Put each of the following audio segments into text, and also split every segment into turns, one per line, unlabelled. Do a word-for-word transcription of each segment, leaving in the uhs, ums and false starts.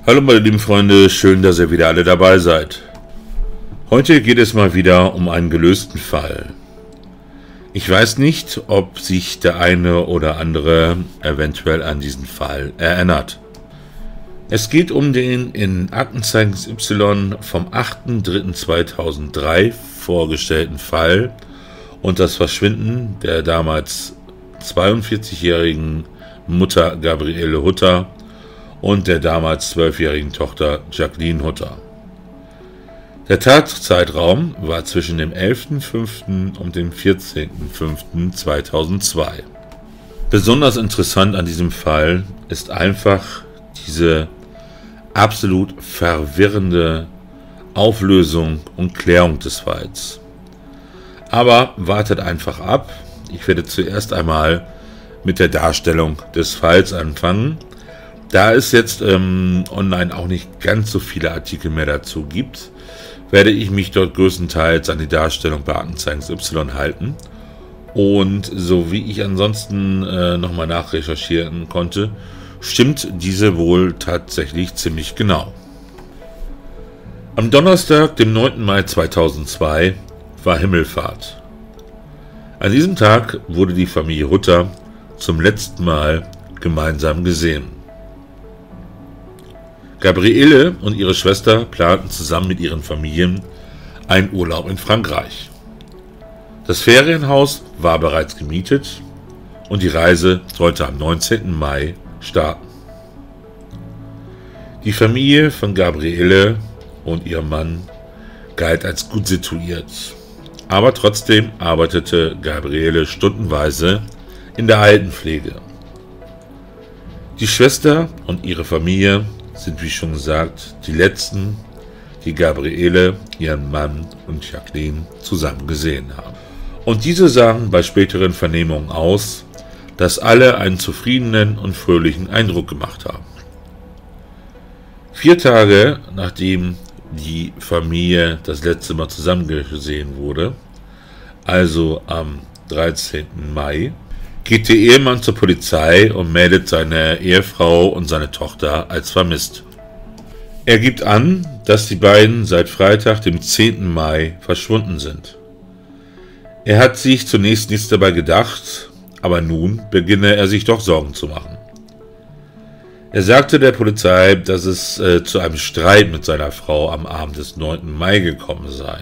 Hallo meine lieben Freunde, schön, dass ihr wieder alle dabei seid. Heute geht es mal wieder um einen gelösten Fall. Ich weiß nicht, ob sich der eine oder andere eventuell an diesen Fall erinnert. Es geht um den in Aktenzeichen Y vom achter dritter zweitausenddrei vorgestellten Fall und das Verschwinden der damals zweiundvierzigjährigen Mutter Gabriele Hutter und der damals zwölfjährigen Tochter Jacqueline Hutter. Der Tatzeitraum war zwischen dem elften fünften und dem vierzehnten fünften zweitausendzwei. Besonders interessant an diesem Fall ist einfach diese absolut verwirrende Auflösung und Klärung des Falls. Aber wartet einfach ab. Ich werde zuerst einmal mit der Darstellung des Falls anfangen. Da es jetzt ähm, online auch nicht ganz so viele Artikel mehr dazu gibt, werde ich mich dort größtenteils an die Darstellung bei Aktenzeichen Y halten. Und so wie ich ansonsten äh, nochmal nachrecherchieren konnte, stimmt diese wohl tatsächlich ziemlich genau. Am Donnerstag, dem neunten Mai zweitausendzwei, war Himmelfahrt. An diesem Tag wurde die Familie Hutter zum letzten Mal gemeinsam gesehen. Gabriele und ihre Schwester planten zusammen mit ihren Familien einen Urlaub in Frankreich. Das Ferienhaus war bereits gemietet und die Reise sollte am neunzehnten Mai starten. Die Familie von Gabriele und ihrem Mann galt als gut situiert, aber trotzdem arbeitete Gabriele stundenweise in der Altenpflege. Die Schwester und ihre Familie sind, wie schon gesagt, die letzten, die Gabriele, ihren Mann und Jacqueline zusammen gesehen haben. Und diese sagen bei späteren Vernehmungen aus, dass alle einen zufriedenen und fröhlichen Eindruck gemacht haben. Vier Tage nachdem die Familie das letzte Mal zusammen gesehen wurde, also am dreizehnten Mai, geht der Ehemann zur Polizei und meldet seine Ehefrau und seine Tochter als vermisst. Er gibt an, dass die beiden seit Freitag, dem zehnten Mai, verschwunden sind. Er hat sich zunächst nichts dabei gedacht, aber nun beginne er sich doch Sorgen zu machen. Er sagte der Polizei, dass es äh, zu einem Streit mit seiner Frau am Abend des neunten Mai gekommen sei.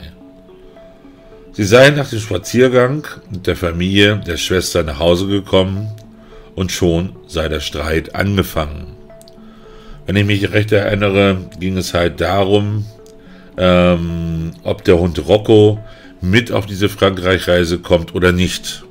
Sie seien nach dem Spaziergang mit der Familie der Schwester nach Hause gekommen und schon sei der Streit angefangen. Wenn ich mich recht erinnere, ging es halt darum, ähm, ob der Hund Rocco mit auf diese Frankreich-Reise kommt oder nicht.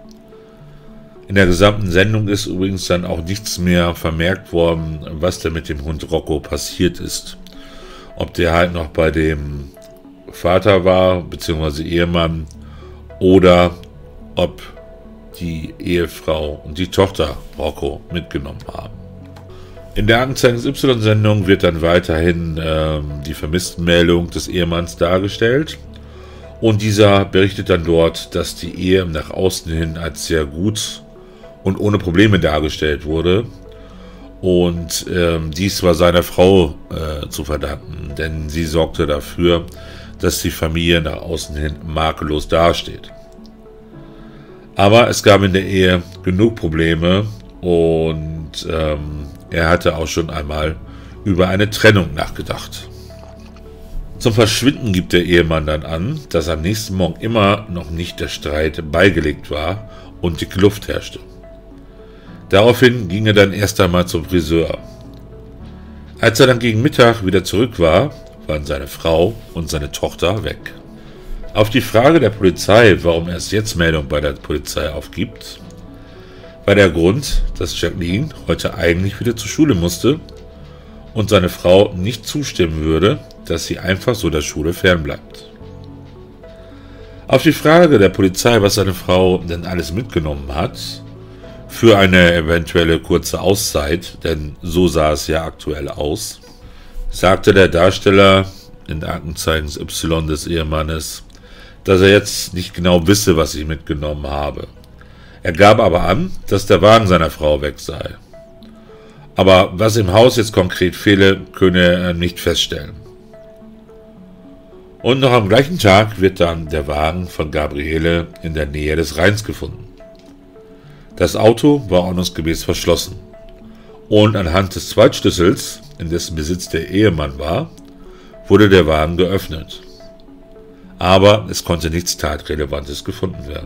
In der gesamten Sendung ist übrigens dann auch nichts mehr vermerkt worden, was denn mit dem Hund Rocco passiert ist. Ob der halt noch bei dem Vater war, beziehungsweise Ehemann, oder ob die Ehefrau und die Tochter Rocco mitgenommen haben. In der Aktenzeichen Y-Sendung wird dann weiterhin ähm, die Vermisstenmeldung des Ehemanns dargestellt und dieser berichtet dann dort, dass die Ehe nach außen hin als sehr gut und ohne Probleme dargestellt wurde. Und ähm, dies war seiner Frau äh, zu verdanken, denn sie sorgte dafür, dass die Familie nach außen hin makellos dasteht. Aber es gab in der Ehe genug Probleme und ähm, er hatte auch schon einmal über eine Trennung nachgedacht. Zum Verschwinden gibt der Ehemann dann an, dass am nächsten Morgen immer noch nicht der Streit beigelegt war und dicke Luft herrschte. Daraufhin ging er dann erst einmal zum Friseur. Als er dann gegen Mittag wieder zurück war, waren seine Frau und seine Tochter weg. Auf die Frage der Polizei, warum er erst jetzt Meldung bei der Polizei aufgibt, war der Grund, dass Jacqueline heute eigentlich wieder zur Schule musste und seine Frau nicht zustimmen würde, dass sie einfach so der Schule fernbleibt. Auf die Frage der Polizei, was seine Frau denn alles mitgenommen hat, für eine eventuelle kurze Auszeit, denn so sah es ja aktuell aus, sagte der Darsteller in Aktenzeichen Y des Ehemannes, dass er jetzt nicht genau wisse, was sie mitgenommen habe. Er gab aber an, dass der Wagen seiner Frau weg sei. Aber was im Haus jetzt konkret fehle, könne er nicht feststellen. Und noch am gleichen Tag wird dann der Wagen von Gabriele in der Nähe des Rheins gefunden. Das Auto war ordnungsgemäß verschlossen. Und anhand des Zweitschlüssels, in dessen Besitz der Ehemann war, wurde der Wagen geöffnet. Aber es konnte nichts Tatrelevantes gefunden werden.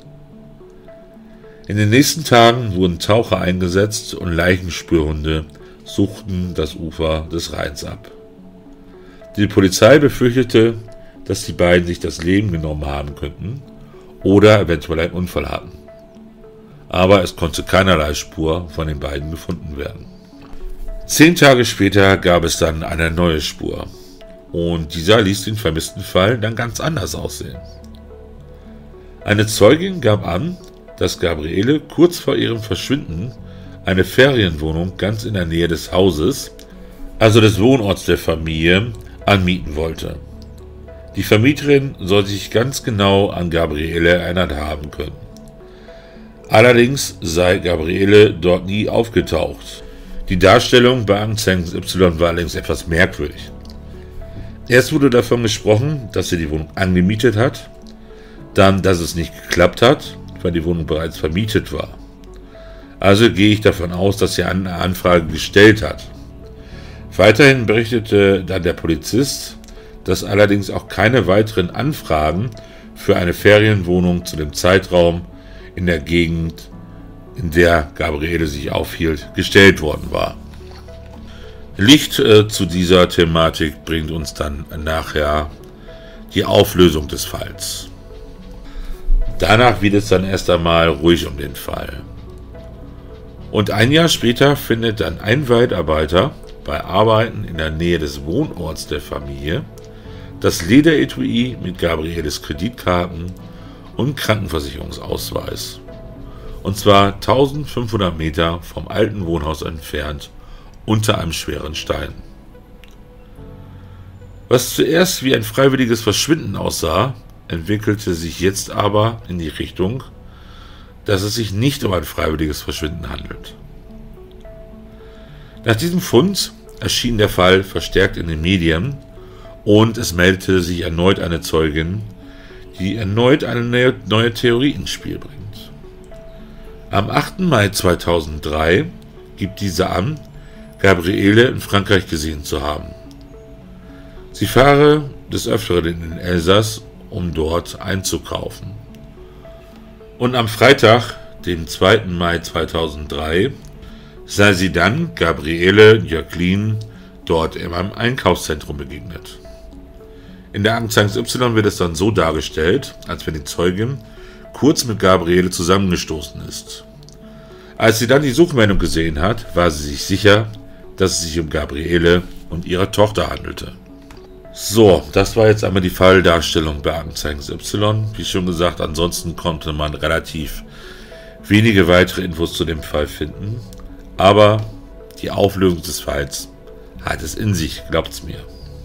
In den nächsten Tagen wurden Taucher eingesetzt und Leichenspürhunde suchten das Ufer des Rheins ab. Die Polizei befürchtete, dass die beiden sich das Leben genommen haben könnten oder eventuell einen Unfall hatten. Aber es konnte keinerlei Spur von den beiden gefunden werden. Zehn Tage später gab es dann eine neue Spur. Und dieser ließ den vermissten Fall dann ganz anders aussehen. Eine Zeugin gab an, dass Gabriele kurz vor ihrem Verschwinden eine Ferienwohnung ganz in der Nähe des Hauses, also des Wohnorts der Familie, anmieten wollte. Die Vermieterin soll sich ganz genau an Gabriele erinnert haben können. Allerdings sei Gabriele dort nie aufgetaucht. Die Darstellung bei Akte Y war allerdings etwas merkwürdig. Erst wurde davon gesprochen, dass sie die Wohnung angemietet hat, dann, dass es nicht geklappt hat, weil die Wohnung bereits vermietet war. Also gehe ich davon aus, dass sie eine Anfrage gestellt hat. Weiterhin berichtete dann der Polizist, dass allerdings auch keine weiteren Anfragen für eine Ferienwohnung zu dem Zeitraum in der Gegend, in der Gabriele sich aufhielt, gestellt worden war. Licht äh, zu dieser Thematik bringt uns dann nachher die Auflösung des Falls. Danach wird es dann erst einmal ruhig um den Fall. Und ein Jahr später findet dann ein Waldarbeiter bei Arbeiten in der Nähe des Wohnorts der Familie das Lederetui mit Gabrieles Kreditkarten und Krankenversicherungsausweis. Und zwar eintausendfünfhundert Meter vom alten Wohnhaus entfernt, unter einem schweren Stein. Was zuerst wie ein freiwilliges Verschwinden aussah, entwickelte sich jetzt aber in die Richtung, dass es sich nicht um ein freiwilliges Verschwinden handelt. Nach diesem Fund erschien der Fall verstärkt in den Medien und es meldete sich erneut eine Zeugin, die erneut eine neue Theorie ins Spiel bringt. Am achten Mai zweitausenddrei gibt diese an, Gabriele in Frankreich gesehen zu haben. Sie fahre des Öfteren in den Elsass, um dort einzukaufen. Und am Freitag, dem zweiten Mai zweitausenddrei, sei sie dann Gabriele Jacqueline dort in einem Einkaufszentrum begegnet. In der Akte Y wird es dann so dargestellt, als wenn die Zeugin kurz mit Gabriele zusammengestoßen ist. Als sie dann die Suchmeldung gesehen hat, war sie sich sicher, dass es sich um Gabriele und ihre Tochter handelte. So, das war jetzt einmal die Falldarstellung bei Akte Y. Wie schon gesagt, ansonsten konnte man relativ wenige weitere Infos zu dem Fall finden. Aber die Auflösung des Falls hat es in sich, glaubt's mir.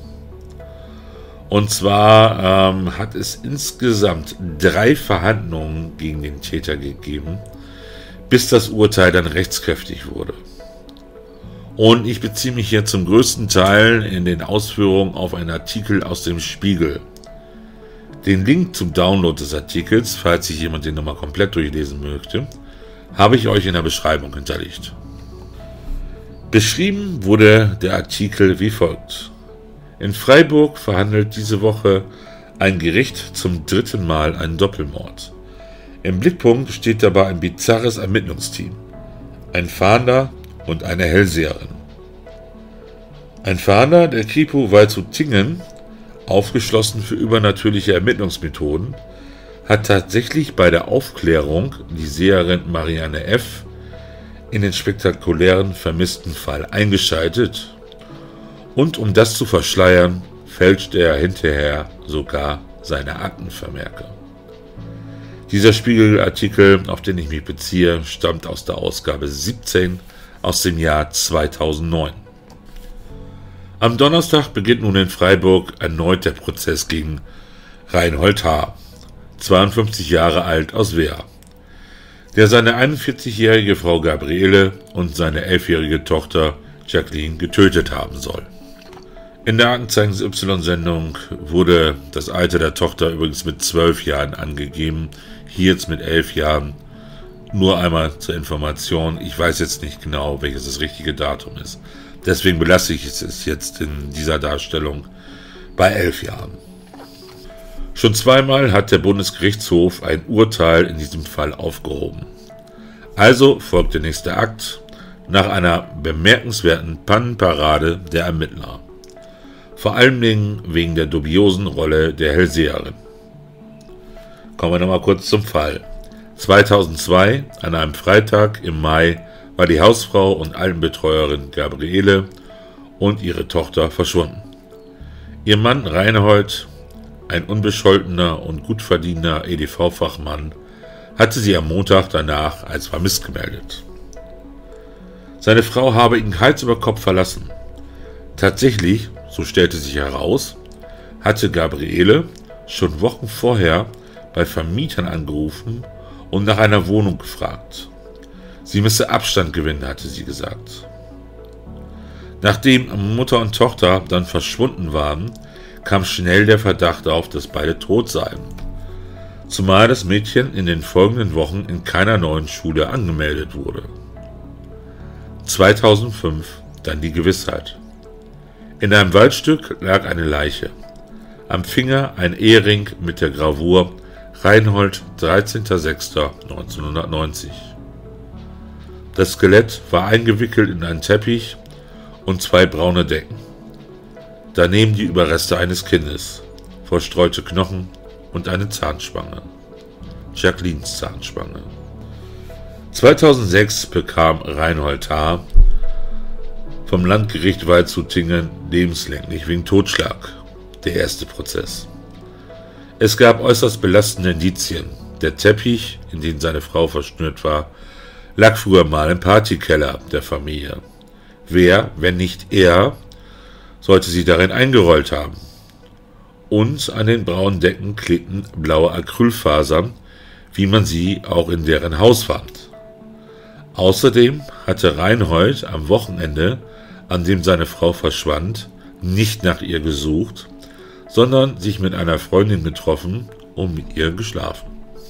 Und zwar ähm, hat es insgesamt drei Verhandlungen gegen den Täter gegeben, bis das Urteil dann rechtskräftig wurde. Und ich beziehe mich hier zum größten Teil in den Ausführungen auf einen Artikel aus dem Spiegel. Den Link zum Download des Artikels, falls sich jemand den nochmal komplett durchlesen möchte, habe ich euch in der Beschreibung hinterlegt. Beschrieben wurde der Artikel wie folgt. In Freiburg verhandelt diese Woche ein Gericht zum dritten Mal einen Doppelmord. Im Blickpunkt steht dabei ein bizarres Ermittlungsteam, ein Fahnder und eine Hellseherin. Ein Fahnder der Kripo Waldshut-Tiengen, aufgeschlossen für übernatürliche Ermittlungsmethoden, hat tatsächlich bei der Aufklärung die Seherin Marianne F. in den spektakulären vermissten Fall eingeschaltet und um das zu verschleiern, fälschte er hinterher sogar seine Aktenvermerke. Dieser Spiegelartikel, auf den ich mich beziehe, stammt aus der Ausgabe siebzehn aus dem Jahr zweitausendneun. Am Donnerstag beginnt nun in Freiburg erneut der Prozess gegen Reinhold H., zweiundfünfzig Jahre alt, aus Wehr. der seine einundvierzigjährige Frau Gabriele und seine elfjährige Tochter Jacqueline getötet haben soll. In der Aktenzeichen Y-Sendung wurde das Alter der Tochter übrigens mit zwölf Jahren angegeben, hier jetzt mit elf Jahren. Nur einmal zur Information, ich weiß jetzt nicht genau, welches das richtige Datum ist. Deswegen belasse ich es jetzt in dieser Darstellung bei elf Jahren. Schon zweimal hat der Bundesgerichtshof ein Urteil in diesem Fall aufgehoben. Also folgt der nächste Akt nach einer bemerkenswerten Pannenparade der Ermittler. Vor allen Dingen wegen der dubiosen Rolle der Hellseherin. Kommen wir nochmal kurz zum Fall. zweitausendzwei, an einem Freitag im Mai, war die Hausfrau und Altenbetreuerin Gabriele und ihre Tochter verschwunden. Ihr Mann Reinhold, ein unbescholtener und gut verdienter E D V-Fachmann, hatte sie am Montag danach als vermisst gemeldet. Seine Frau habe ihn Hals über Kopf verlassen. Tatsächlich, so stellte sich heraus, hatte Gabriele schon Wochen vorher bei Vermietern angerufen und nach einer Wohnung gefragt. Sie müsse Abstand gewinnen, hatte sie gesagt. Nachdem Mutter und Tochter dann verschwunden waren, kam schnell der Verdacht auf, dass beide tot seien. Zumal das Mädchen in den folgenden Wochen in keiner neuen Schule angemeldet wurde. zweitausendfünf dann die Gewissheit. In einem Waldstück lag eine Leiche. Am Finger ein Ehering mit der Gravur Reinhold, dreizehnter sechster neunzehnhundertneunzig. Das Skelett war eingewickelt in einen Teppich und zwei braune Decken. Daneben die Überreste eines Kindes, verstreute Knochen und eine Zahnspange. Jacquelines Zahnspange. zweitausendsechs bekam Reinhold H. vom Landgericht Waldshut-Tiengen lebenslänglich wegen Totschlag, der erste Prozess. Es gab äußerst belastende Indizien. Der Teppich, in den seine Frau verschnürt war, lag früher mal im Partykeller der Familie. Wer, wenn nicht er, sollte sie darin eingerollt haben? Und an den braunen Decken klebten blaue Acrylfasern, wie man sie auch in deren Haus fand. Außerdem hatte Reinhold am Wochenende, an dem seine Frau verschwand, nicht nach ihr gesucht, sondern sich mit einer Freundin getroffen und mit ihr geschlafen.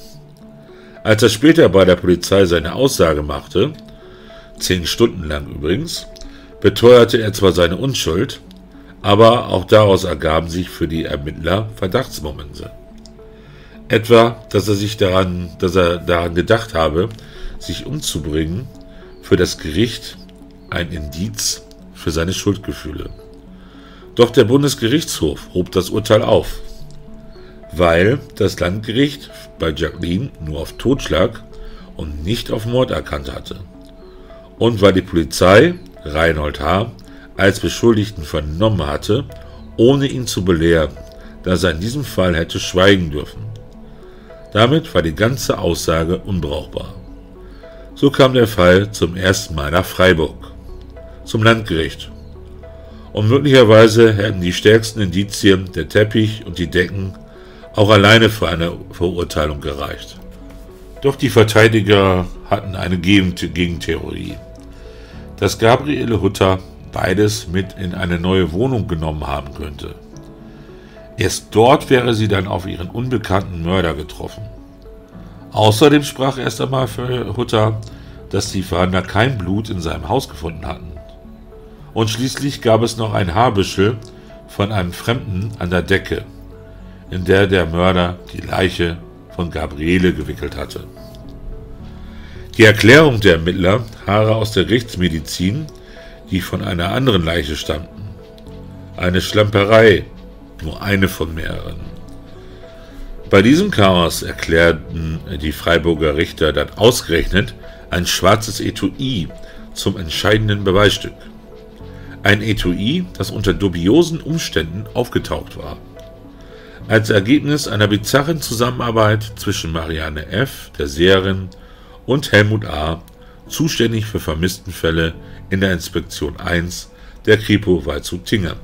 Als er später bei der Polizei seine Aussage machte, zehn Stunden lang übrigens, beteuerte er zwar seine Unschuld, aber auch daraus ergaben sich für die Ermittler Verdachtsmomente. Etwa, dass er sich daran, dass er daran gedacht habe, sich umzubringen, für das Gericht ein Indiz für seine Schuldgefühle. Doch der Bundesgerichtshof hob das Urteil auf, weil das Landgericht bei Jacqueline nur auf Totschlag und nicht auf Mord erkannt hatte. Und weil die Polizei Reinhold H. als Beschuldigten vernommen hatte, ohne ihn zu belehren, dass er in diesem Fall hätte schweigen dürfen. Damit war die ganze Aussage unbrauchbar. So kam der Fall zum ersten Mal nach Freiburg, zum Landgericht. Und möglicherweise hätten die stärksten Indizien, der Teppich und die Decken, auch alleine für eine Verurteilung gereicht. Doch die Verteidiger hatten eine Gegentheorie, dass Gabriele Hutter beides mit in eine neue Wohnung genommen haben könnte. Erst dort wäre sie dann auf ihren unbekannten Mörder getroffen. Außerdem sprach erst einmal für Hutter, dass die Fahnder kein Blut in seinem Haus gefunden hatten. Und schließlich gab es noch ein Haarbüschel von einem Fremden an der Decke, in der der Mörder die Leiche von Gabriele gewickelt hatte. Die Erklärung der Ermittler, Haare aus der Gerichtsmedizin, die von einer anderen Leiche stammten. Eine Schlamperei, nur eine von mehreren. Bei diesem Chaos erklärten die Freiburger Richter dann ausgerechnet ein schwarzes Etui zum entscheidenden Beweisstück. Ein Etui, das unter dubiosen Umständen aufgetaucht war. Als Ergebnis einer bizarren Zusammenarbeit zwischen Marianne F., der Seherin, und Helmut A., zuständig für Vermisstenfälle in der Inspektion eins der Kripo Waldshut-Tiengen.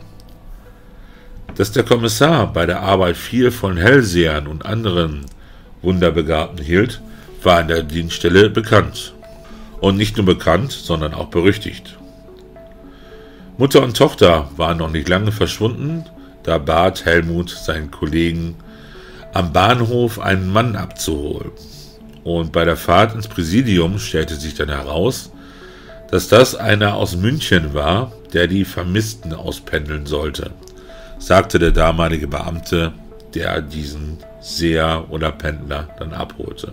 Dass der Kommissar bei der Arbeit viel von Hellsehern und anderen Wunderbegabten hielt, war an der Dienststelle bekannt. Und nicht nur bekannt, sondern auch berüchtigt. Mutter und Tochter waren noch nicht lange verschwunden, da bat Helmut seinen Kollegen, am Bahnhof einen Mann abzuholen. Und bei der Fahrt ins Präsidium stellte sich dann heraus, dass das einer aus München war, der die Vermissten auspendeln sollte, sagte der damalige Beamte, der diesen Seher oder Pendler dann abholte.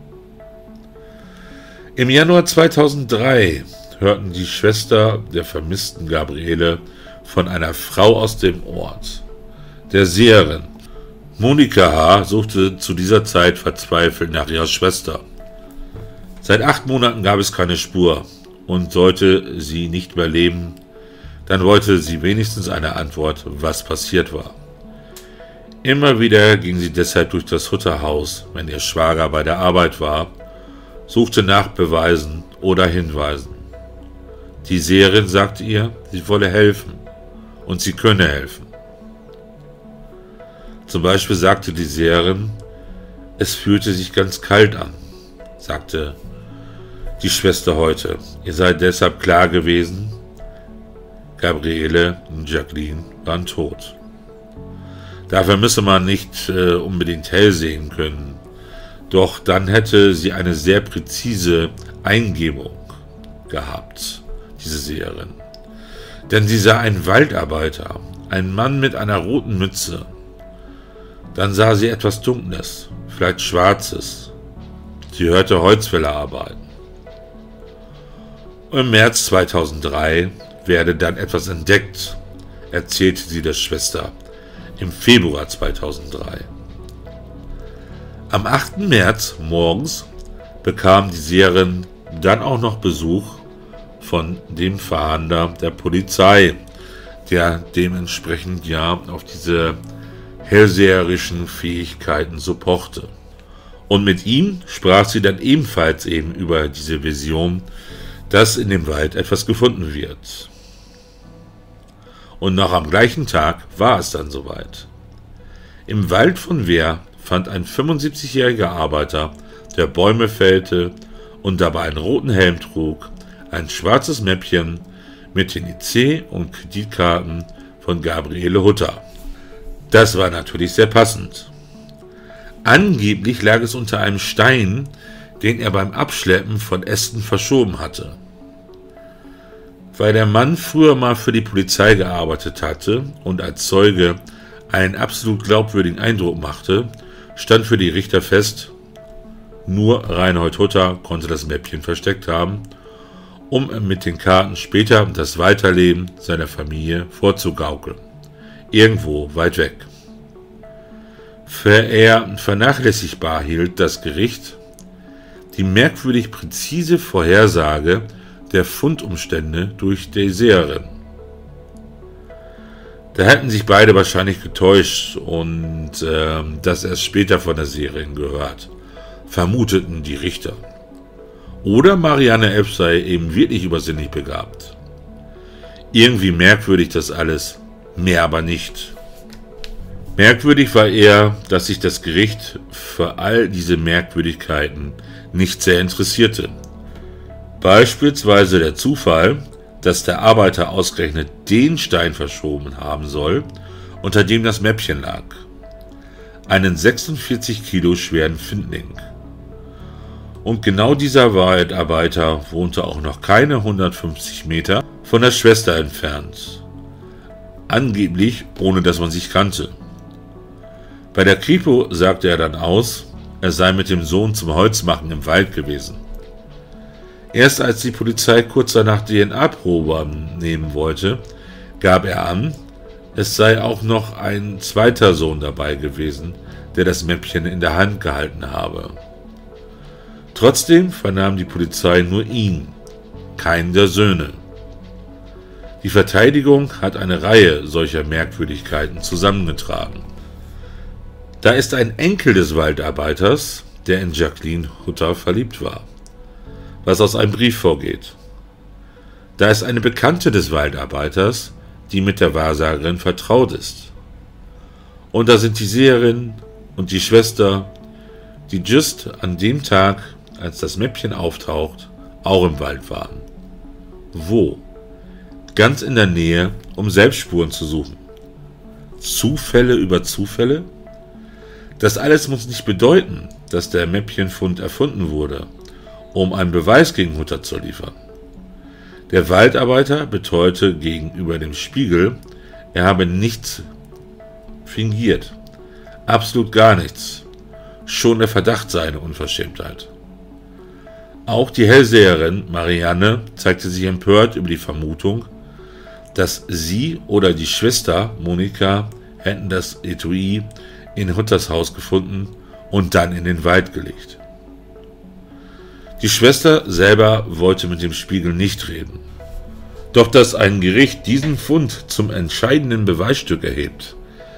Im Januar zweitausenddrei hörten die Schwester der vermissten Gabriele von einer Frau aus dem Ort, der Seherin. Monika H. suchte zu dieser Zeit verzweifelt nach ihrer Schwester. Seit acht Monaten gab es keine Spur, und sollte sie nicht mehr leben, dann wollte sie wenigstens eine Antwort, was passiert war. Immer wieder ging sie deshalb durch das Hutterhaus, wenn ihr Schwager bei der Arbeit war, suchte nach Beweisen oder Hinweisen. Die Seherin sagte ihr, sie wolle helfen und sie könne helfen. Zum Beispiel sagte die Seherin, es fühlte sich ganz kalt an, sagte die Schwester heute. Ihr seid deshalb klar gewesen, Gabriele und Jacqueline waren tot. Dafür müsse man nicht äh, unbedingt hell sehen können, doch dann hätte sie eine sehr präzise Eingebung gehabt, diese Seherin. Denn sie sah einen Waldarbeiter, einen Mann mit einer roten Mütze. Dann sah sie etwas Dunkles, vielleicht Schwarzes. Sie hörte Holzfäller arbeiten. Im März zweitausenddrei werde dann etwas entdeckt, erzählte sie der Schwester im Februar zweitausenddrei. Am achten März morgens bekam die Seherin dann auch noch Besuch von dem Fahnder der Polizei, der dementsprechend ja auf diese hellseherischen Fähigkeiten so pochte. Und mit ihm sprach sie dann ebenfalls eben über diese Vision, dass in dem Wald etwas gefunden wird. Und noch am gleichen Tag war es dann soweit. Im Wald von Wehr fand ein fünfundsiebzigjähriger Arbeiter, der Bäume fällte und dabei einen roten Helm trug, ein schwarzes Mäppchen mit den I C- und Kreditkarten von Gabriele Hutter. Das war natürlich sehr passend. Angeblich lag es unter einem Stein, den er beim Abschleppen von Ästen verschoben hatte. Weil der Mann früher mal für die Polizei gearbeitet hatte und als Zeuge einen absolut glaubwürdigen Eindruck machte, stand für die Richter fest, nur Reinhold Hutter konnte das Mäppchen versteckt haben, um mit den Karten später das Weiterleben seiner Familie vorzugaukeln. Irgendwo weit weg. Für eher vernachlässigbar hielt das Gericht die merkwürdig präzise Vorhersage der Fundumstände durch die Seherin. Da hätten sich beide wahrscheinlich getäuscht und äh, das erst später von der Seherin gehört, vermuteten die Richter. Oder Marianne F. sei eben wirklich übersinnlich begabt. Irgendwie merkwürdig das alles, mehr aber nicht. Merkwürdig war eher, dass sich das Gericht für all diese Merkwürdigkeiten nicht sehr interessierte. Beispielsweise der Zufall, dass der Arbeiter ausgerechnet den Stein verschoben haben soll, unter dem das Mäppchen lag. Einen sechsundvierzig Kilo schweren Findling. Und genau dieser Waldarbeiter wohnte auch noch keine hundertfünfzig Meter von der Schwester entfernt. Angeblich, ohne dass man sich kannte. Bei der Kripo sagte er dann aus, er sei mit dem Sohn zum Holzmachen im Wald gewesen. Erst als die Polizei kurz danach D N A-Probe nehmen wollte, gab er an, es sei auch noch ein zweiter Sohn dabei gewesen, der das Mäppchen in der Hand gehalten habe. Trotzdem vernahm die Polizei nur ihn, keinen der Söhne. Die Verteidigung hat eine Reihe solcher Merkwürdigkeiten zusammengetragen. Da ist ein Enkel des Waldarbeiters, der in Jacqueline Hutter verliebt war, was aus einem Brief vorgeht. Da ist eine Bekannte des Waldarbeiters, die mit der Wahrsagerin vertraut ist. Und da sind die Seherin und die Schwester, die just an dem Tag, als das Mäppchen auftaucht, auch im Wald waren. Wo? Ganz in der Nähe, um Selbstspuren zu suchen. Zufälle über Zufälle? Das alles muss nicht bedeuten, dass der Mäppchenfund erfunden wurde, um einen Beweis gegen Hutter zu liefern. Der Waldarbeiter beteuerte gegenüber dem Spiegel, er habe nichts fingiert. Absolut gar nichts. Schon der Verdacht sei eine Unverschämtheit. Auch die Hellseherin Marianne zeigte sich empört über die Vermutung, dass sie oder die Schwester Monika hätten das Etui in Hutters Haus gefunden und dann in den Wald gelegt. Die Schwester selber wollte mit dem Spiegel nicht reden. Doch dass ein Gericht diesen Fund zum entscheidenden Beweisstück erhebt,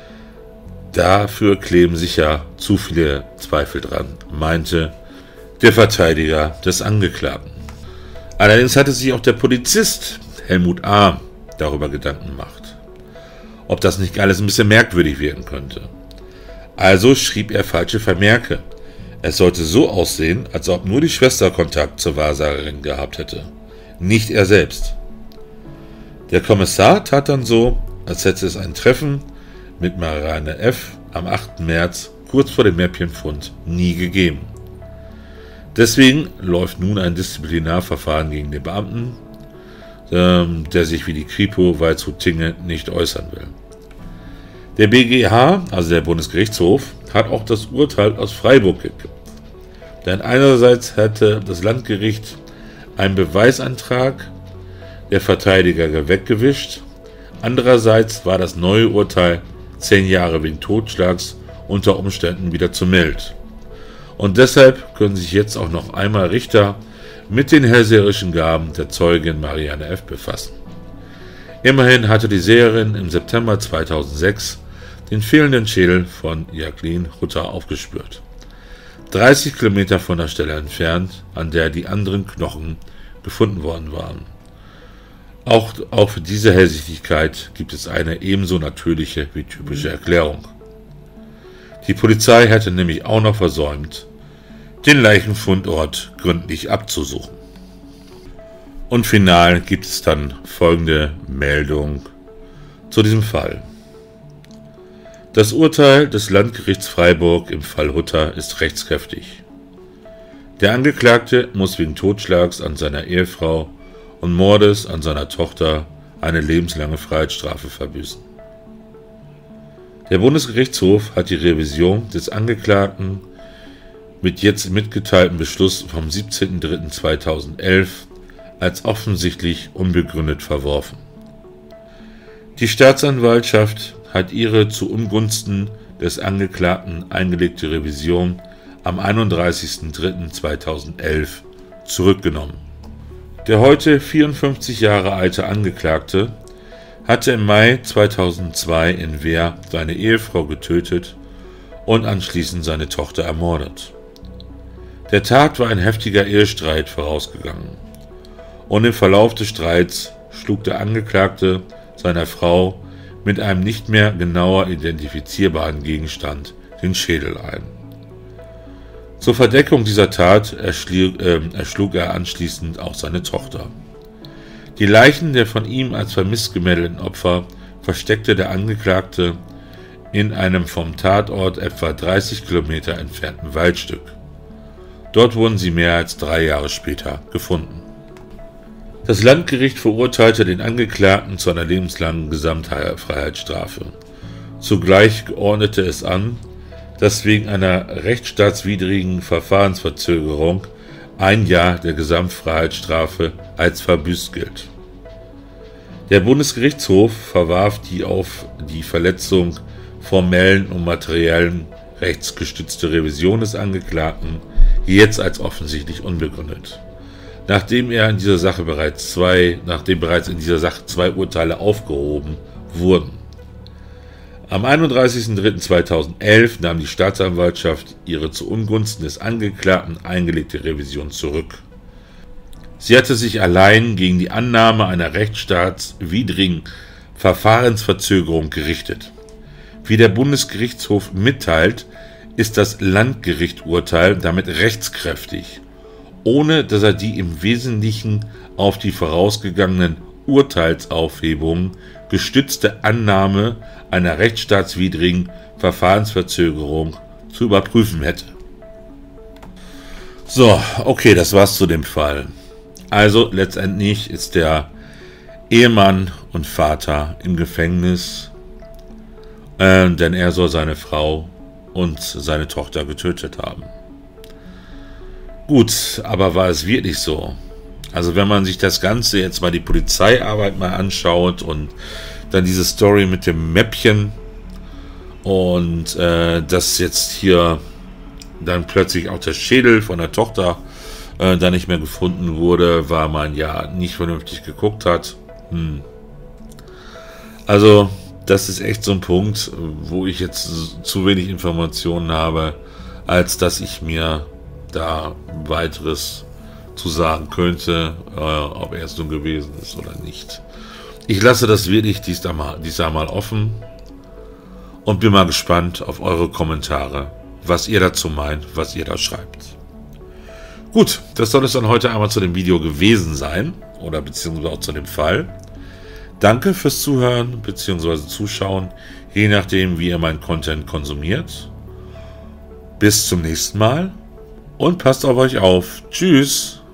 dafür kleben sicher zu viele Zweifel dran, meinte der Verteidiger des Angeklagten. Allerdings hatte sich auch der Polizist Helmut A. darüber Gedanken gemacht, ob das nicht alles ein bisschen merkwürdig wirken könnte. Also schrieb er falsche Vermerke. Es sollte so aussehen, als ob nur die Schwester Kontakt zur Wahrsagerin gehabt hätte, nicht er selbst. Der Kommissar tat dann so, als hätte es ein Treffen mit Marianne F. am achten März, kurz vor dem Mäppchenfund, nie gegeben. Deswegen läuft nun ein Disziplinarverfahren gegen den Beamten, ähm, der sich wie die Kripo Waldshut-Tinge nicht äußern will. Der B G H, also der Bundesgerichtshof, hat auch das Urteil aus Freiburg gekippt. Denn einerseits hatte das Landgericht einen Beweisantrag der Verteidiger weggewischt, andererseits war das neue Urteil zehn Jahre wegen Totschlags unter Umständen wieder zu mild. Und deshalb können sich jetzt auch noch einmal Richter mit den hellseherischen Gaben der Zeugin Marianne F. befassen. Immerhin hatte die Seherin im September zweitausendsechs den fehlenden Schädel von Jacqueline Hutter aufgespürt. dreißig Kilometer von der Stelle entfernt, an der die anderen Knochen gefunden worden waren. Auch, auch für diese Hellsichtigkeit gibt es eine ebenso natürliche wie typische Erklärung. Die Polizei hätte nämlich auch noch versäumt, den Leichenfundort gründlich abzusuchen. Und final gibt es dann folgende Meldung zu diesem Fall. Das Urteil des Landgerichts Freiburg im Fall Hutter ist rechtskräftig. Der Angeklagte muss wegen Totschlags an seiner Ehefrau und Mordes an seiner Tochter eine lebenslange Freiheitsstrafe verbüßen. Der Bundesgerichtshof hat die Revision des Angeklagten mit jetzt mitgeteiltem Beschluss vom siebzehnten dritten zweitausendelf als offensichtlich unbegründet verworfen. Die Staatsanwaltschaft hat ihre zu Ungunsten des Angeklagten eingelegte Revision am einunddreißigsten dritten zweitausendelf zurückgenommen. Der heute vierundfünfzig Jahre alte Angeklagte hatte im Mai zweitausendzwei in Wehr seine Ehefrau getötet und anschließend seine Tochter ermordet. Der Tat war ein heftiger Ehestreit vorausgegangen, und im Verlauf des Streits schlug der Angeklagte seiner Frau mit einem nicht mehr genauer identifizierbaren Gegenstand den Schädel ein. Zur Verdeckung dieser Tat erschlug, äh, erschlug er anschließend auch seine Tochter. Die Leichen der von ihm als vermisst gemeldeten Opfer versteckte der Angeklagte in einem vom Tatort etwa dreißig Kilometer entfernten Waldstück. Dort wurden sie mehr als drei Jahre später gefunden. Das Landgericht verurteilte den Angeklagten zu einer lebenslangen Gesamtfreiheitsstrafe. Zugleich ordnete es an, dass wegen einer rechtsstaatswidrigen Verfahrensverzögerung ein Jahr der Gesamtfreiheitsstrafe als verbüßt gilt. Der Bundesgerichtshof verwarf die auf die Verletzung formellen und materiellen Rechts gestützte Revision des Angeklagten jetzt als offensichtlich unbegründet. Nachdem er in dieser Sache bereits zwei, nachdem bereits in dieser Sache zwei Urteile aufgehoben wurden. Am einunddreißigsten dritten zweitausendelf nahm die Staatsanwaltschaft ihre zu Ungunsten des Angeklagten eingelegte Revision zurück. Sie hatte sich allein gegen die Annahme einer rechtsstaatswidrigen Verfahrensverzögerung gerichtet. Wie der Bundesgerichtshof mitteilt, ist das Landgerichturteil damit rechtskräftig, ohne dass er die im Wesentlichen auf die vorausgegangenen Urteilsaufhebungen gestützte Annahme einer rechtsstaatswidrigen Verfahrensverzögerung zu überprüfen hätte. So, okay, das war's zu dem Fall. Also letztendlich ist der Ehemann und Vater im Gefängnis, äh, denn er soll seine Frau und seine Tochter getötet haben. Gut, aber war es wirklich so? Also wenn man sich das Ganze jetzt mal die Polizeiarbeit mal anschaut und dann diese Story mit dem Mäppchen und äh, dass jetzt hier dann plötzlich auch der Schädel von der Tochter äh, da nicht mehr gefunden wurde, weil man ja nicht vernünftig geguckt hat. Hm. Also das ist echt so ein Punkt, wo ich jetzt zu wenig Informationen habe, als dass ich mir da weiteres zu sagen könnte, äh, ob er es nun gewesen ist oder nicht. Ich lasse das wirklich diesmal, diesmal offen und bin mal gespannt auf eure Kommentare, was ihr dazu meint, was ihr da schreibt. Gut, das soll es dann heute einmal zu dem Video gewesen sein, oder beziehungsweise auch zu dem Fall. Danke fürs Zuhören bzw. Zuschauen, je nachdem, wie ihr meinen Content konsumiert. Bis zum nächsten Mal und passt auf euch auf. Tschüss!